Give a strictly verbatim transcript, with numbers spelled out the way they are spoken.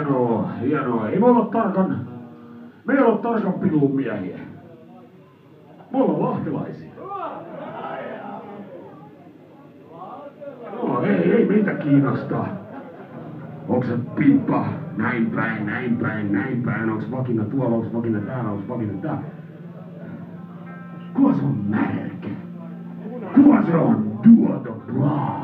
hienoa, hienoa. Ei me olla tarkan, me ei olla tarkan piluun miehiä. Me ollaan lahtelaisia. No ei, ei meitä kiinnostaa. Onko se piippa näin päin, näin päin, näin päin? Onko vakina tuolla, onko vakina täällä, onko vakina täällä? Kuka se on märkä? Kuka se on tuota braa?